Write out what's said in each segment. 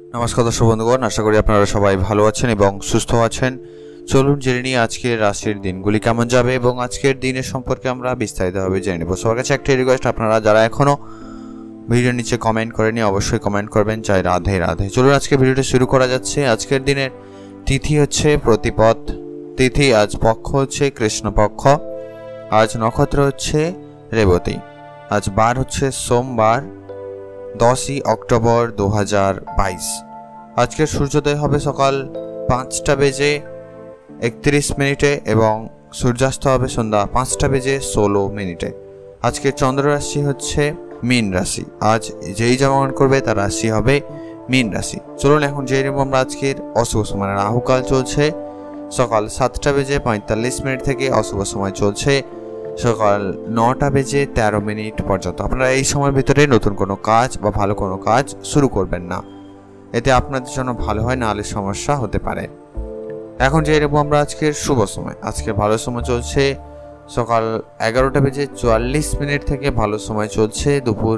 নমস্কার দর্শক বন্ধুগণ, আশা করি আপনারা সবাই ভালো আছেন এবং সুস্থ আছেন। চলুন জেনে নিই আজকের রাশির দিনগুলি কেমন যাবে এবং আজকের দিনের সম্পর্কে আমরা বিস্তারিতভাবে জেনে নেব। সবার কাছে একটা রিকোয়েস্ট, আপনারা যারা এখনও ভিডিওর নিচে কমেন্ট করেনি অবশ্যই কমেন্ট করবেন, চাই রাধে রাধে। চলুন আজকে ভিডিওটি শুরু করা যাচ্ছে। আজকের দিনের তিথি হচ্ছে প্রতিপদ তিথি, আজ পক্ষ হচ্ছে কৃষ্ণপক্ষ, আজ নক্ষত্র হচ্ছে রেবতী, আজ বার হচ্ছে সোমবার 10ই অক্টোবর 2022। আজকের সূর্যোদয় হবে সকাল 5:31 এবং সূর্যাস্ত হবে সন্ধ্যা 5:16। আজকের চন্দ্র রাশি হচ্ছে মীন রাশি। আজ যেই জন্মগ্রহণ করবে তার রাশি হবে মীন রাশি। চলুন এখন জেনে নেব আমরা আজকের অশুভ সময়। রাহুকাল চলছে সকাল 7:45 থেকে, অশুভ সময় চলছে সকাল 9:13 পর্যন্ত। আপনারা এই সময়ের ভিতরে নতুন কোনো কাজ বা ভালো কোনো কাজ শুরু করবেন না, এতে আপনাদের জন্য ভালো হয়, নাহলে সমস্যা হতে পারে। এখন যে নেব আমরা আজকের শুভ সময়। আজকে ভালো সময় চলছে সকাল 11:44 থেকে, ভালো সময় চলছে দুপুর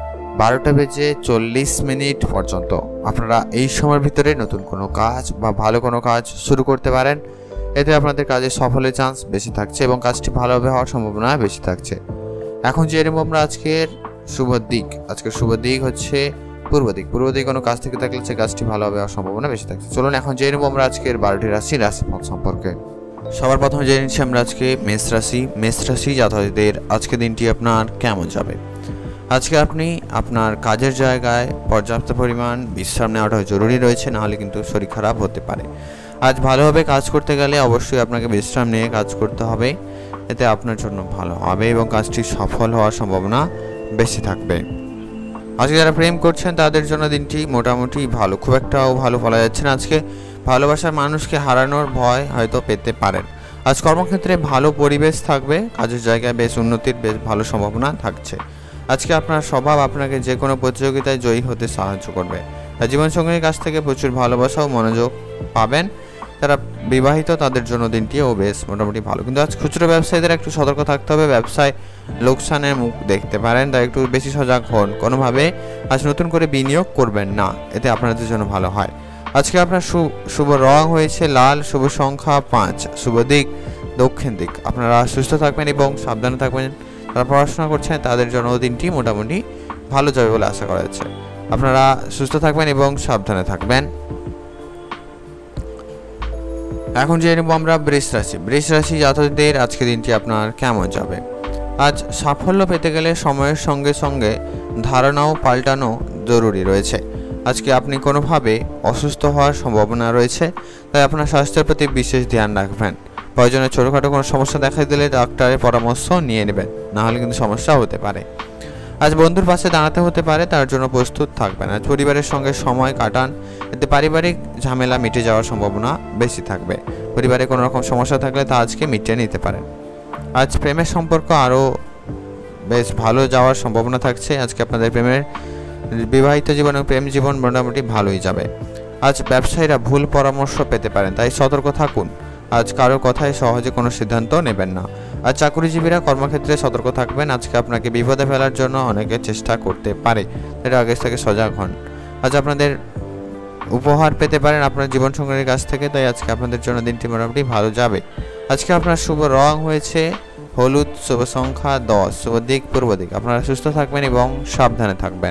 12:40 পর্যন্ত। আপনারা এই সময়ের ভিতরে নতুন কোনো কাজ বা ভালো কোনো কাজ শুরু করতে পারেন, এতে আপনাদের কাজে সফলের চান্স বেশি থাকছে এবং কাজটি ভালোভাবে হওয়ার সম্ভাবনা বেশি থাকছে। এখন জেনে নেব আমরা আজকের শুভ দিক। আজকের শুভ দিক হচ্ছে পূর্ব দিক। পূর্ব দিক কোনো কাজ থেকে থাকলে সে কাজটি ভালোভাবে হওয়ার সম্ভাবনা বেশি থাকছে। চলুন এখন জেনে নেব আমরা আজকের 12টি রাশিফল সম্পর্কে। সবার প্রথমে জেনে নিচ্ছি আমরা আজকে মেষ রাশি। মেষ রাশি জাতকদের আজকে দিনটি আপনার কেমন যাবে। আজকে আপনি আপনার কাজের জায়গায় পর্যাপ্ত পরিমাণ বিশ্রাম নেওয়াটা জরুরি রয়েছে, নাহলে কিন্তু শরীর খারাপ হতে পারে। আজ ভালোভাবে কাজ করতে গেলে অবশ্যই আপনাকে বিশ্রাম নিয়ে কাজ করতে হবে, এতে আপনার জন্য ভালো হবে এবং কাজটি সফল হওয়ার সম্ভাবনা বেশি থাকবে। আজকে যারা প্রেম করছেন তাদের জন্য দিনটি মোটামুটি ভালো, খুব একটাও ভালো বলা যাচ্ছে না। আজকে ভালোবাসার মানুষকে হারানোর ভয় হয়তো পেতে পারেন। আজ কর্মক্ষেত্রে ভালো পরিবেশ থাকবে, কাজের জায়গায় বেশ উন্নতির বেশ ভালো সম্ভাবনা থাকছে। আজকে আপনার স্বভাব আপনাকে যে কোনো প্রতিযোগিতায় জয়ী হতে সাহায্য করবে। জীবনসঙ্গীর কাছ থেকে প্রচুর ভালোবাসা ও মনোযোগ পাবেন। যারা বিবাহিত তাদের জন্য দিনটিও বেশ মোটামুটি ভালো, কিন্তু আজ খুচরো ব্যবসায়ীদের একটু সতর্ক থাকতে হবে। ব্যবসায় লোকসানের মুখ দেখতে পারেন, তাই একটু বেশি সজাগ হন। কোনোভাবে আজ নতুন করে বিনিয়োগ করবেন না, এতে আপনাদের জন্য ভালো হয়। আজকে আপনার শুভ রং হয়েছে লাল, শুভ সংখ্যা 5, শুভ দিক দক্ষিণ দিক। আপনারা সুস্থ থাকবেন এবং সাবধানে থাকবেন। যারা পড়াশোনা করছেন তাদের জন্য দিনটি মোটামুটি ভালো যাবে বলে আশা করা যাচ্ছে। আপনারা সুস্থ থাকবেন এবং সাবধানে থাকবেন। এখন জেনে নেব আমরা বৃষ রাশি। বৃষ রাশি জাতকদের আজকে দিনটি আপনার কেমন যাবে। আজ সাফল্য পেতে গেলে সময়ের সঙ্গে সঙ্গে ধারণাও পাল্টানো জরুরি রয়েছে। আজকে আপনি কোনোভাবে অসুস্থ হওয়ার সম্ভাবনা রয়েছে, তাই আপনার স্বাস্থ্যের প্রতি বিশেষ ধ্যান রাখবেন। প্রয়োজনে ছোটোখাটো কোনো সমস্যা দেখা দিলে ডাক্তারের পরামর্শ নিয়ে নেবেন, নাহলে কিন্তু সমস্যা হতে পারে। আজ বন্ধুর পাশে দাঁড়াতে হতে পারে, তার জন্য প্রস্তুত থাকবেন। আজ পরিবারের সঙ্গে সময় কাটান, এতে পারিবারিক ঝামেলা মিটে যাওয়ার সম্ভাবনা বেশি থাকবে। পরিবারে কোনো রকম সমস্যা থাকলে তা আজকে মিটিয়ে নিতে পারেন। আজ প্রেমের সম্পর্ক আরও বেশ ভালো যাওয়ার সম্ভাবনা থাকছে। আজকে আপনাদের বিবাহিত জীবন এবং প্রেম জীবন মোটামুটি ভালোই যাবে। আজ ব্যবসায়ীরা ভুল পরামর্শ পেতে পারেন, তাই সতর্ক থাকুন। আজ কারো কথায় সহজে কোনো সিদ্ধান্ত নেবেন না। আজ চাকরিজীবীরা কর্মক্ষেত্রে সতর্ক থাকবেন। আজকে আপনাকে বিপদে ফেলার জন্য অনেকে চেষ্টা করতে পারে, এটা আগে থেকে সজাগ হন। আজ আপনাদের উপহার পেতে পারেন আপনার জীবনসঙ্গীর কাছ থেকে, তাই আজকে আপনাদের জন্য দিনটি মোটামুটি ভালো যাবে। আজকে আপনার শুভ রং হয়েছে হলুদ, শুভ সংখ্যা 10, শুভ দিক পূর্ব দিক। আপনারা সুস্থ থাকবেন এবং সাবধানে থাকবেন।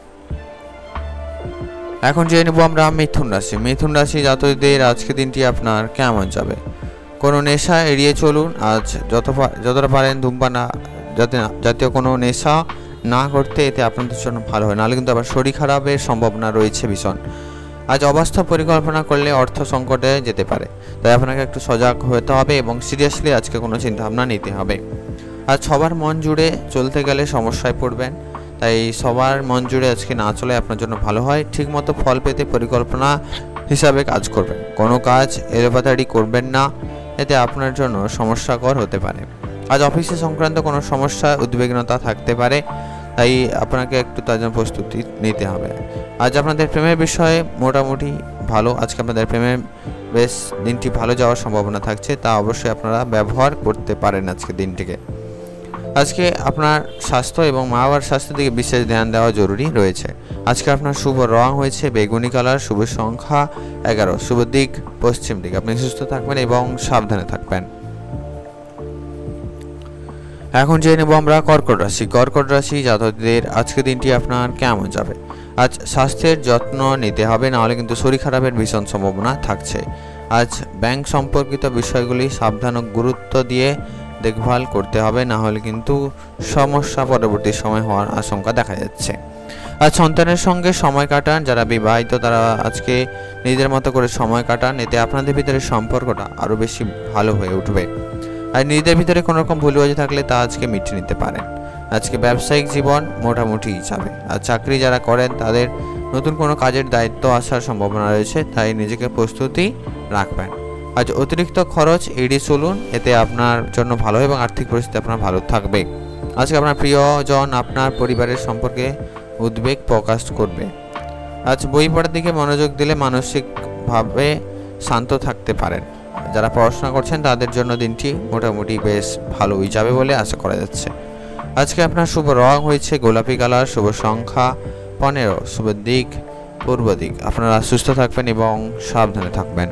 এখন জেনে নেব আমরা মিথুন রাশি। মিথুন রাশি জাতকদের আজকে দিনটি আপনার কেমন যাবে। কোনো নেশা এড়িয়ে চলুন। আজ যতটা পারেন ধূমপান জাতীয় কোনো নেশা না করতে, এতে আপনাদের জন্য ভালো হয়, নাহলে কিন্তু আবার শরীর খারাপের সম্ভাবনা রয়েছে ভীষণ। আজ অবাস্তব পরিকল্পনা করলে অর্থ সংকটে যেতে পারে, তাই আপনাকে একটু সজাগ হতে হবে এবং সিরিয়াসলি আজকে কোনো চিন্তাভাবনা নিতে হবে। আজ সবার মন জুড়ে চলতে গেলে সমস্যায় পড়বেন, তাই সবার মন জুড়ে আজকে না চলে আপনার জন্য ভালো হয়। ঠিকমতো ফল পেতে পরিকল্পনা হিসাবে কাজ করবেন। কোনো কাজ এলোপাতাড়ি করবেন না, এতে আপনার জন্য সমস্যাকর হতে পারে। আজ অফিসে সংক্রান্ত কোনো সমস্যা উদ্বিগ্নতা থাকতে পারে, তাই আপনাকে একটু তার জন্য প্রস্তুতি নিতে হবে। আজ আপনাদের প্রেমের বিষয়ে মোটামুটি ভালো। আজকে আপনাদের প্রেমের বেশ দিনটি ভালো যাওয়ার সম্ভাবনা থাকছে, তা অবশ্যই আপনারা ব্যবহার করতে পারেন আজকে দিনটিকে। আজকে আপনার স্বাস্থ্য এবং মা বাবার স্বাস্থ্যের দিকে বিশেষ ধ্যান দেওয়া জরুরি রয়েছে। আজকে আপনার শুভ রং হয়েছে বেগুনি কালার, শুভ সংখ্যা 11, শুভ দিক পশ্চিম দিক। আপনি সুস্থ থাকবেন এবং সাবধানে থাকবেন। এখন জেনে নেব আমরা কর্কট রাশি। কর্কট রাশি জাতকদের আজকে দিনটি আপনার কেমন যাবে। আজ স্বাস্থ্যের যত্ন নিতে হবে, নাহলে কিন্তু শরীর খারাপের ভীষণ সম্ভাবনা থাকছে। আজ ব্যাংক সম্পর্কিত বিষয়গুলি সাবধান ও গুরুত্ব দিয়ে দেখভাল করতে হবে, না হলে কিন্তু সমস্যা পরবর্তী সময় হওয়ার আশঙ্কা দেখা যাচ্ছে। আজ সন্তানের সঙ্গে সময় কাটান, যারা বিবাহিত তারা আজকে নিজেদের মতো করে সময় কাটান, এতে আপনাদের ভিতরে সম্পর্কটা আরও বেশি ভালো হয়ে উঠবে। আর নিজেদের ভিতরে কোনো রকম ভুলবাজি থাকলে তা আজকে মিটিয়ে নিতে পারেন। আজকে ব্যবসায়িক জীবন মোটামুটি যাবে। আর চাকরি যারা করেন তাদের নতুন কোনো কাজের দায়িত্ব আসার সম্ভাবনা রয়েছে, তাই নিজেকে প্রস্তুতি রাখবেন। আজ অতিরিক্ত খরচ এড়িয়ে চলুন, এতে আপনার জন্য ভালো এবং আর্থিক পরিস্থিতি আপনার ভালো থাকবে। আজকে আপনার প্রিয়জন আপনার পরিবারের সম্পর্কে উদ্বেগ প্রকাশ করবে। আজ বই পড়ার দিকে মনোযোগ দিলে মানসিকভাবে শান্ত থাকতে পারেন। যারা পড়াশোনা করছেন তাদের জন্য দিনটি মোটামুটি বেশ ভালোই যাবে বলে আশা করা যাচ্ছে। আজকে আপনার শুভ রং হয়েছে গোলাপি কালার, শুভ সংখ্যা 15, শুভ দিক পূর্ব দিক। আপনারা সুস্থ থাকবেন এবং সাবধানে থাকবেন।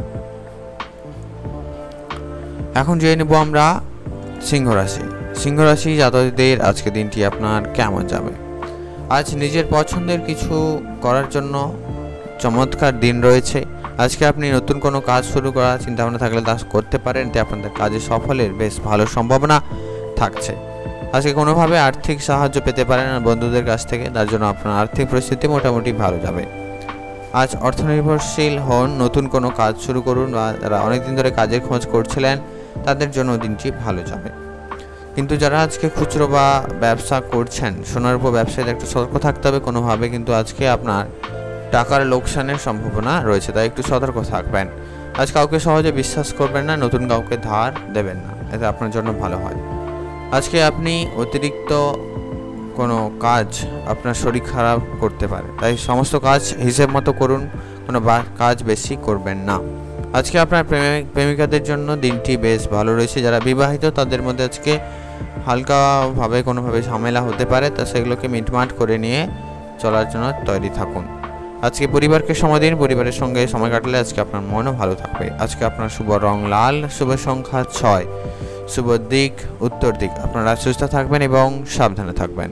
এখন জেনে নেব আমরা সিংহ রাশি। সিংহ রাশি জাতকদের আজকে দিনটি আপনার কেমন যাবে। আজ নিজের পছন্দের কিছু করার জন্য চমৎকার দিন রয়েছে। আজকে আপনি নতুন কোনো কাজ শুরু করার চিন্তাভাবনা থাকলে তা করতে পারেন, এতে আপনাদের কাজে সফলের বেশ ভালো সম্ভাবনা থাকছে। আজকে কোনোভাবে আর্থিক সাহায্য পেতে পারেন বন্ধুদের কাছ থেকে, তার জন্য আপনার আর্থিক পরিস্থিতি মোটামুটি ভালো যাবে। আজ অর্থনির্ভরশীল হন, নতুন কোনো কাজ শুরু করুন, বা যারা অনেকদিন ধরে কাজের খোঁজ করছিলেন তাদের জন্য দিনটি ভালো যাবে। কিন্তু যারা আজকে খুচরো বা ব্যবসা করছেন, সোনার উপর ব্যবসায়ীদের একটু সতর্ক থাকতে হবে। কোনোভাবে কিন্তু আজকে আপনার টাকার লোকসানের সম্ভাবনা রয়েছে, তাই একটু সতর্ক থাকবেন। আজ কাউকে সহজে বিশ্বাস করবেন না, নতুন কাউকে ধার দেবেন না, এতে আপনার জন্য ভালো হয়। আজকে আপনি অতিরিক্ত কোনো কাজ আপনার শরীর খারাপ করতে পারে, তাই সমস্ত কাজ হিসেব মতো করুন, কোনো কাজ বেশি করবেন না। আজকে আপনার প্রেমিকাদের জন্য দিনটি বেশ ভালো রয়েছে। যারা বিবাহিত তাদের মধ্যে আজকে হালকাভাবে কোনোভাবে ঝামেলা হতে পারে, তা সেগুলোকে মিটমাট করে নিয়ে চলার জন্য তৈরি থাকুন। আজকে পরিবারকে সময় দিন, পরিবারের সঙ্গে সময় কাটালে আজকে আপনার মনও ভালো থাকবে। আজকে আপনার শুভ রং লাল, শুভ সংখ্যা 6, শুভ দিক উত্তর দিক। আপনারা সুস্থ থাকবেন এবং সাবধানে থাকবেন।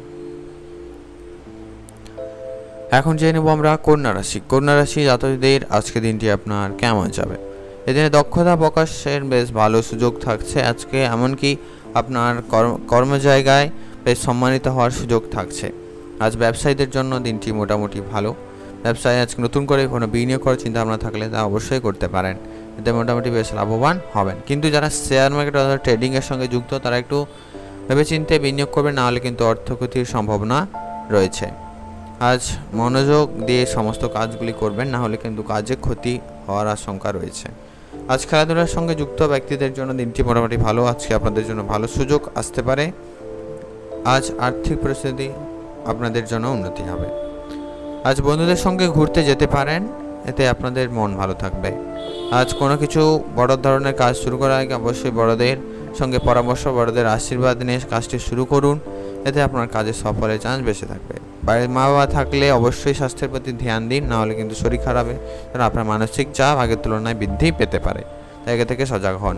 এখন জেনে নেব আমরা কন্যা রাশি। কন্যা রাশি জাতকদের আজকে দিনটি আপনার কেমন যাবে। এদিনে দক্ষতা প্রকাশের বেশ ভালো সুযোগ থাকছে। আজকে এমনকি আপনার কর্মজায়গায় বেশ সম্মানিত হওয়ার সুযোগ থাকছে। আজ ব্যবসায়ীদের জন্য দিনটি মোটামুটি ভালো। ব্যবসায় আজকে নতুন করে কোনো বিনিয়োগ করার চিন্তা ভাবনা থাকলে তা অবশ্যই করতে পারেন, এতে মোটামুটি বেশ লাভবান হবেন। কিন্তু যারা শেয়ার মার্কেট অথবা ট্রেডিংয়ের সঙ্গে যুক্ত তারা একটু ভেবেচিন্তে বিনিয়োগ করবেন, নাহলে কিন্তু অর্থক্ষতির সম্ভাবনা রয়েছে। আজ মনোযোগ দিয়ে সমস্ত কাজগুলি করবেন, না হলে কিন্তু কাজে ক্ষতি হওয়ার আশঙ্কা রয়েছে। আজ খেলাধুলার সঙ্গে যুক্ত ব্যক্তিদের জন্য দিনটি মোটামুটি ভালো। আজকে আপনাদের জন্য ভালো সুযোগ আসতে পারে। আজ আর্থিক পরিস্থিতি আপনাদের জন্য উন্নতি হবে। আজ বন্ধুদের সঙ্গে ঘুরতে যেতে পারেন, এতে আপনাদের মন ভালো থাকবে। আজ কোনো কিছু বড় ধরনের কাজ শুরু করার আগে অবশ্যই বড়দের সঙ্গে পরামর্শ, বড়দের আশীর্বাদ নিয়ে কাজটি শুরু করুন, এতে আপনার কাজে সফলের চান্স বেশি থাকবে। বাড়ির মা বাবা থাকলে অবশ্যই স্বাস্থ্যের প্রতি ধ্যান দিন, নাহলে কিন্তু শরীর খারাপে কারণ আপনার মানসিক চাপ আগের তুলনায় বৃদ্ধি পেতে পারে, তাই আগে থেকে সজাগ হন।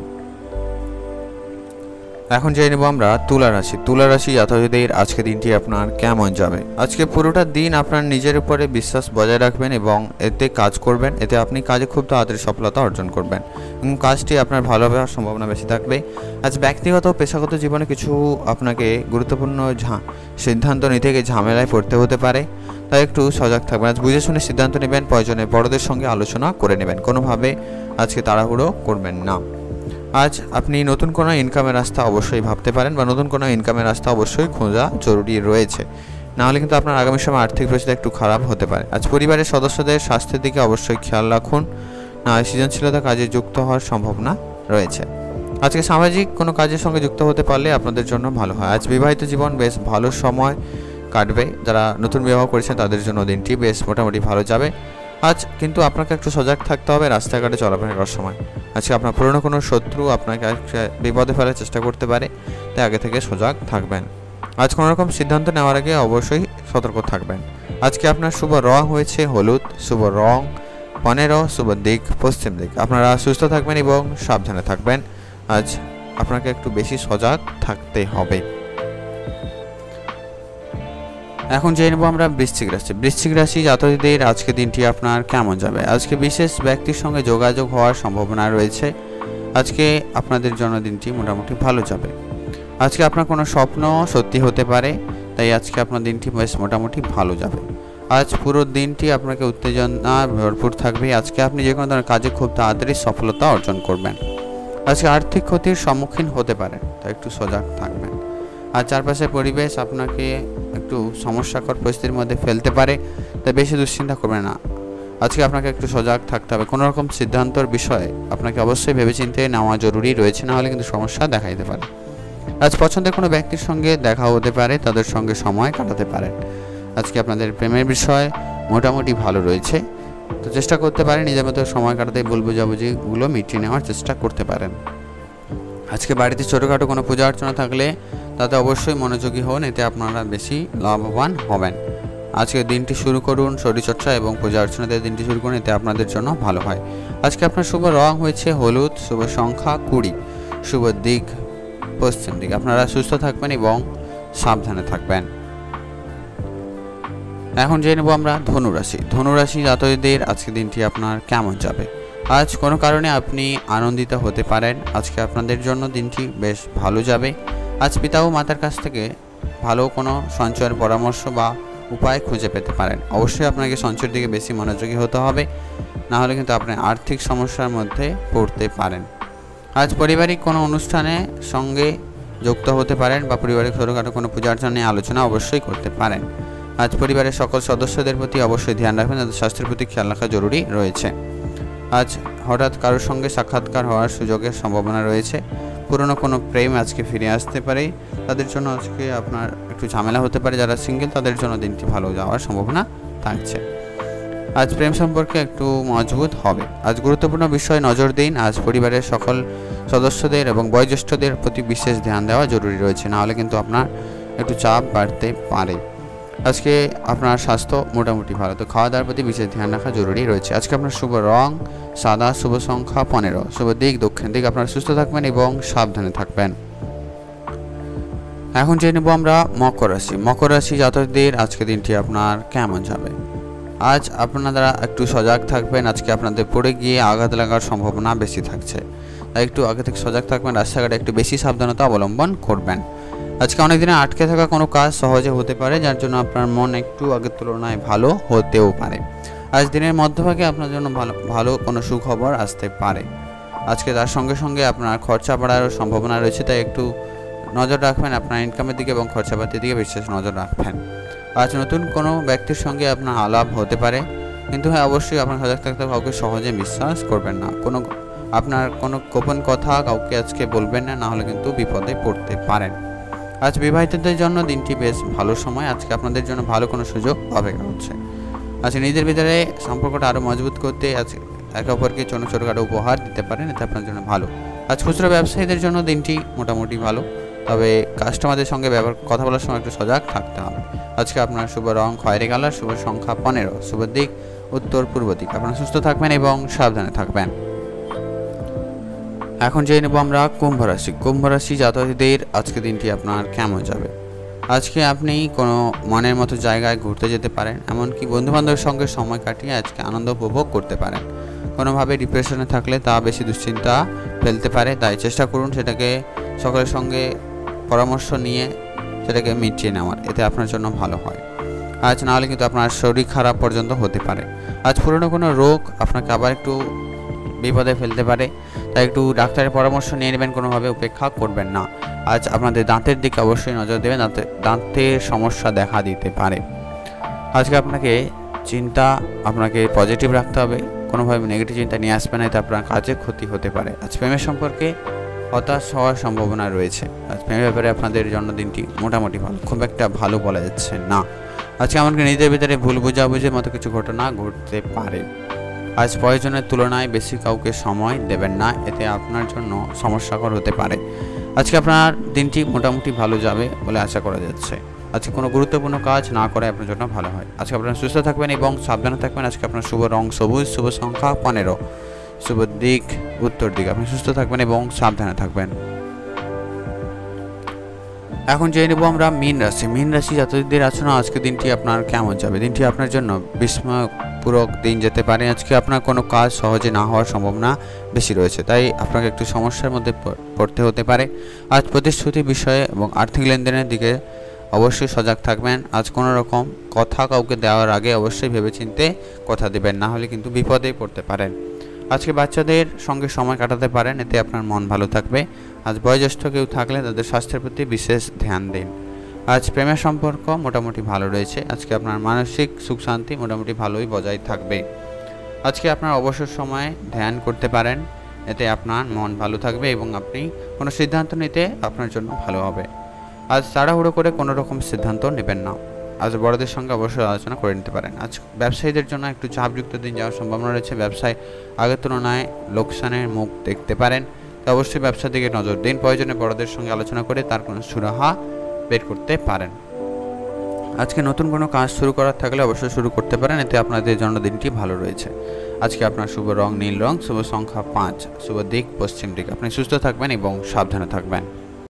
এখন জেনে নেব আমরা তুলা রাশি। তুলা রাশি জাতকদের আজকে দিনটি আপনার কেমন যাবে। আজকে পুরোটা দিন আপনার নিজের উপরে বিশ্বাস বজায় রাখবেন এবং এতে কাজ করবেন, এতে আপনি কাজে খুব তাড়াতাড়ি সফলতা অর্জন করবেন এবং কাজটি আপনার ভালো হওয়ার সম্ভাবনা বেশি থাকবে। আজ ব্যক্তিগত ও পেশাগত জীবনে কিছু আপনাকে গুরুত্বপূর্ণ সিদ্ধান্ত নিতে গিয়ে ঝামেলায় পড়তে হতে পারে, তাই একটু সজাগ থাকবেন। আজ বুঝে শুনে সিদ্ধান্ত নেবেন, প্রয়োজনে বড়দের সঙ্গে আলোচনা করে নেবেন, কোনোভাবে আজকে তাড়াহুড়ো করবেন না। আজ আপনি নতুন কোনো ইনকামের রাস্তা অবশ্যই ভাবতে পারেন, বা নতুন কোনো ইনকামের রাস্তা অবশ্যই খোঁজা জরুরি রয়েছে, নাহলে কিন্তু আপনার আগামী সময় আর্থিক পরিস্থিতি একটু খারাপ হতে পারে। আজ পরিবারের সদস্যদের স্বাস্থ্যের দিকে অবশ্যই খেয়াল রাখুন, না সৃজনশীলতা কাজে যুক্ত হওয়ার সম্ভাবনা রয়েছে। আজকে সামাজিক কোনো কাজের সঙ্গে যুক্ত হতে পারলে আপনাদের জন্য ভালো হয়। আজ বিবাহিত জীবন বেশ ভালো সময় কাটবে। যারা নতুন বিবাহ করেছেন তাদের জন্য দিনটি বেশ মোটামুটি ভালো যাবে। আজ কিন্তু আপনাকে একটু সজাগ থাকতে হবে রাস্তাঘাটে চলাফেরা করার সময়। আজকে আপনার পুরনো কোনো শত্রু আপনাকে বিপদে ফেলার চেষ্টা করতে পারে, তাই আগে থেকে সজাগ থাকবেন। আজ কোনো রকম সিদ্ধান্ত নেওয়ার আগে অবশ্যই সতর্ক থাকবেন। আজকে আপনার শুভ রং হয়েছে হলুদ, শুভ রং 15, শুভ দিক পশ্চিম দিক। আপনারা সুস্থ থাকবেন এবং সাবধানে থাকবেন। আজ আপনাকে একটু বেশি সজাগ থাকতে হবে। এখন জেনে নেব আমরা বৃশ্চিক রাশি। বৃশ্চিক রাশি জাতকদের আজকে দিনটি আপনার কেমন যাবে। আজকে বিশেষ ব্যক্তির সঙ্গে যোগাযোগ হওয়ার সম্ভাবনা রয়েছে। আজকে আপনাদের জন্য দিনটি মোটামুটি ভালো যাবে। আজকে আপনার কোনো স্বপ্ন সত্যি হতে পারে, তাই আজকে আপনার দিনটি বেশ মোটামুটি ভালো যাবে। আজ পুরো দিনটি আপনাকে উত্তেজনা ভরপুর থাকবে। আজকে আপনি যে কোনো ধরনের কাজে খুব তাড়াতাড়ি সফলতা অর্জন করবেন। আজকে আর্থিক ক্ষতির সম্মুখীন হতে পারেন, তাই একটু সজাগ থাকবেন। আর চারপাশের পরিবেশ আপনাকে একটু সমস্যাকর পরিস্থিতির মধ্যে ফেলতে পারে, তাই বেশি দুশ্চিন্তা করবেন না। আজকে আপনাকে একটু সজাগ থাকতে হবে। কোনো রকম সিদ্ধান্তর বিষয়ে আপনাকে অবশ্যই ভেবেচিন্তে নেওয়া জরুরি রয়েছে, না হলে কিন্তু সমস্যা দেখা দিতে পারে। আজ পছন্দের কোনো ব্যক্তির সঙ্গে দেখা হতে পারে, তাদের সঙ্গে সময় কাটাতে পারেন। আজকে আপনাদের প্রেমের বিষয় মোটামুটি ভালো রয়েছে, তো চেষ্টা করতে পারেন নিজের মতো সময় কাটাতে, ভুল বোঝাবুঝিগুলো মিটিয়ে নেওয়ার চেষ্টা করতে পারেন। আজকে বাড়িতে ছোটোখাটো কোনো পূজা অর্চনা থাকলে তাতে অবশ্যই মনোযোগী হন, এতে আপনারা বেশি লাভবান হবেন। আজকে দিনটি শুরু করুন শরীরচর্চা এবং পূজা অর্চনাতে দিনটি শুরু করুন, এতে আপনাদের জন্য ভালো হয়। আজকে আপনার শুভ রং হয়েছে হলুদ, শুভ সংখ্যা 20, শুভ দিক পশ্চিম দিক। আপনারা সুস্থ থাকবেন এবং সাবধানে থাকবেন। এখন জেনে নেব আমরা ধনুরাশি। ধনুরাশি জাতকদের আজকে দিনটি আপনার কেমন যাবে। আজ কোনো কারণে আপনি আনন্দিত হতে পারেন। আজকে আপনাদের জন্য দিনটি বেশ ভালো যাবে। আজ পিতা ও মাতার কাছ থেকে ভালো কোনো সঞ্চয়ের পরামর্শ বা উপায় খুঁজে পেতে পারেন। অবশ্যই আপনাকে সঞ্চয়ের দিকে বেশি মনোযোগী হতে হবে, না হলে কিন্তু আপনি আর্থিক সমস্যার মধ্যে পড়তে পারেন। আজ পারিবারিক কোনো অনুষ্ঠানে সঙ্গে যুক্ত হতে পারেন বা পরিবারের ছোটোখাটো কোনো পূজা অর্চনা নিয়ে আলোচনা অবশ্যই করতে পারেন। আজ পরিবারের সকল সদস্যদের প্রতি অবশ্যই ধ্যান রাখবেন, তাদের স্বাস্থ্যের প্রতি খেয়াল রাখা জরুরি রয়েছে। আজ হঠাৎ কারোর সঙ্গে সাক্ষাৎকার হওয়ার সুযোগের সম্ভাবনা রয়েছে। পুরনো কোনো প্রেম আজকে ফিরে আসতে পারে, তাদের জন্য আজকে আপনার একটু ঝামেলা হতে পারে। যারা সিঙ্গেল তাদের জন্য দিনটি ভালো যাওয়ার সম্ভাবনা থাকছে। আজ প্রেম সম্পর্কে একটু মজবুত হবে। আজ গুরুত্বপূর্ণ বিষয়ে নজর দিন। আজ পরিবারের সকল সদস্যদের এবং বয়োজ্যেষ্ঠদের প্রতি বিশেষ ধ্যান দেওয়া জরুরি রয়েছে, না হলে কিন্তু আপনার একটু চাপ বাড়তে পারে। আজকে আপনার স্বাস্থ্য মোটামুটি ভালো, তো খাওয়া দাওয়ার প্রতি বিশেষ ধ্যান রাখা জরুরি রয়েছে। আজকে আপনার শুভ রং সাদা, শুভ সংখ্যা 15, শুভ দিক দক্ষিণ দিক। আপনারা সুস্থ থাকবেন এবং সাবধানে থাকবেন। এখন জেনে নেব আমরা মকর রাশি। মকর রাশি জাতকদের আজকে দিনটি আপনার কেমন যাবে। আজ আপনারা একটু সজাগ থাকবেন। আজকে আপনাদের পড়ে গিয়ে আঘাত লাগার সম্ভাবনা বেশি থাকছে, তাই একটু আগে থেকে সজাগ থাকবেন। রাস্তাঘাটে একটু বেশি সাবধানতা অবলম্বন করবেন। আজকে অনেক দিনে আটকে থাকা কোনো কাজ সহজে হতে পারে, যার জন্য আপনার মন একটু আগের তুলনায় ভালো হতেও পারে। আজ দিনের মধ্যভাগে আপনার জন্য ভালো কোনো সুখবর আসতে পারে। আজকে তার সঙ্গে সঙ্গে আপনার খরচা বাড়ারও সম্ভাবনা রয়েছে, তাই একটু নজর রাখবেন। আপনার ইনকামের দিকে এবং খরচাপাতির দিকে বিশেষ নজর রাখবেন। আজ নতুন কোনো ব্যক্তির সঙ্গে আপনার আলাপ হতে পারে, কিন্তু হ্যাঁ অবশ্যই আপনার সজাগ থাকতে কাউকে সহজে বিশ্বাস করবেন না। আপনার কোনো গোপন কথা কাউকে আজকে বলবেন না, না হলে কিন্তু বিপদে পড়তে পারেন। আজ বিবাহিতদের জন্য দিনটি বেশ ভালো সময়। আজকে আপনাদের জন্য ভালো কোনো সুযোগ অপেক্ষা করছে। আজকে নিজেদের ভিতরে সম্পর্কটা আরও মজবুত করতে আজ একে অপরকে ছোটোখাটো উপহার দিতে পারেন, এতে আপনার জন্য ভালো। আজ খুচরো ব্যবসায়ীদের জন্য দিনটি মোটামুটি ভালো, তবে কাস্টমারদের সঙ্গে কথা বলার সময় একটু সজাগ থাকতে হবে। আজকে আপনার শুভ রং খয়েরি কালার, শুভ সংখ্যা 15, শুভ দিক উত্তর পূর্ব দিক। আপনারা সুস্থ থাকবেন এবং সাবধানে থাকবেন। এখন জেনে নেব আমরা কুম্ভ রাশি। কুম্ভ রাশি জাতকদের আজকে দিনটি আপনার কেমন যাবে। আজকে আপনি কোনো মনের মতো জায়গায় ঘুরতে যেতে পারেন, এমনকি বন্ধুবান্ধবের সঙ্গে সময় কাটিয়ে আজকে আনন্দ উপভোগ করতে পারেন। কোনোভাবে ডিপ্রেশনে থাকলে তা বেশি দুশ্চিন্তা ফেলতে পারে, তাই চেষ্টা করুন সেটাকে সকলের সঙ্গে পরামর্শ নিয়ে সেটাকে মিটিয়ে নেওয়ার, এতে আপনার জন্য ভালো হয়। আজ না হলে কিন্তু আপনার শরীর খারাপ পর্যন্ত হতে পারে। আজ পুরনো কোনো রোগ আপনাকে আবার একটু বিপদে ফেলতে পারে, তাই একটু ডাক্তারের পরামর্শ নিয়ে নেবেন, কোনোভাবে উপেক্ষা করবেন না। আজ আপনাদের দাঁতের দিকে অবশ্যই নজর দেবেন, দাঁতের সমস্যা দেখা দিতে পারে। আজকে আপনাকে পজিটিভ রাখতে হবে, কোনোভাবে নেগেটিভ চিন্তা নিয়ে আসবে না, এতে আপনার কাজে ক্ষতি হতে পারে। আজ প্রেমের সম্পর্কে হতাশ হওয়ার সম্ভাবনা রয়েছে। আজ প্রেমের ব্যাপারে আপনাদের জন্মদিনটি মোটামুটি ভালো, খুব একটা ভালো বলা যাচ্ছে না। আজকে এমনকি নিজেদের ভিতরে ভুল বোঝাবুঝির মতো কিছু ঘটনা ঘটতে পারে। আজ প্রয়োজনের তুলনায় বেশি কাউকে সময় দেবেন না, এতে আপনার জন্য সমস্যাকর হতে পারে। আজকে আপনার দিনটি মোটামুটি ভালো যাবে বলে আশা করা যাচ্ছে। আজকে কোনো গুরুত্বপূর্ণ কাজ না করে আপনার জন্য ভালো হয়। আজকে আপনারা সুস্থ থাকবেন এবং সাবধানে থাকবেন। আজকে আপনার শুভ রং সবুজ, শুভ সংখ্যা 15, শুভ দিক উত্তর দিক। আপনি সুস্থ থাকবেন এবং সাবধানে থাকবেন। এখন জেনে নেব আমরা মীন রাশি। মীন রাশি জাতকদের আছো না, আজকে দিনটি আপনার কেমন যাবে? দিনটি আপনার জন্য বিস্ময়পূরক দিন যেতে পারে। আজকে আপনার কোনো কাজ সহজে না হওয়ার সম্ভাবনা বেশি রয়েছে, তাই আপনাকে একটু সমস্যার মধ্যে পড়তে হতে পারে। আজ প্রতিশ্রুতি বিষয়ে এবং আর্থিক লেনদেনের দিকে অবশ্যই সজাগ থাকবেন। আজ কোনো রকম কথা কাউকে দেওয়ার আগে অবশ্যই ভেবেচিন্তে কথা দেবেন, না হলে কিন্তু বিপদে পড়তে পারেন। আজকে বাচ্চাদের সঙ্গে সময় কাটাতে পারেন, এতে আপনার মন ভালো থাকবে। আজ বয়োজ্যেষ্ঠ কেউ থাকলে তাদের স্বাস্থ্যের প্রতি বিশেষ ধ্যান দিন। আজ প্রেমের সম্পর্ক মোটামুটি ভালো রয়েছে। আজকে আপনার মানসিক সুখ শান্তি মোটামুটি ভালোই বজায় থাকবে। আজকে আপনার অবসর সময়ে ধ্যান করতে পারেন, এতে আপনার মন ভালো থাকবে এবং আপনি কোনো সিদ্ধান্ত নিতে আপনার জন্য ভালো হবে। আজ তাড়াহুড়ো করে কোনো রকম সিদ্ধান্ত নেবেন না। আজ বড়দের সঙ্গে অবশ্যই আলোচনা করে নিতে পারেন। আজ ব্যবসায়ীদের জন্য একটু চাপযুক্ত দিন যাওয়ার সম্ভাবনা রয়েছে। ব্যবসায় আগের তুলনায় লোকসানের মুখ দেখতে পারেন, তো অবশ্যই ব্যবসার দিকে নজর দিন। প্রয়োজনে বড়দের সঙ্গে আলোচনা করে তার কোনো সুরাহা বের করতে পারেন। আজকে নতুন কোনো কাজ শুরু করার থাকলে অবশ্যই শুরু করতে পারেন, এতে আপনাদের জন্মদিনটি ভালো রয়েছে। আজকে আপনার শুভ রং নীল রং, শুভ সংখ্যা 5, শুভ দিক পশ্চিম দিক। আপনি সুস্থ থাকবেন এবং সাবধানে থাকবেন।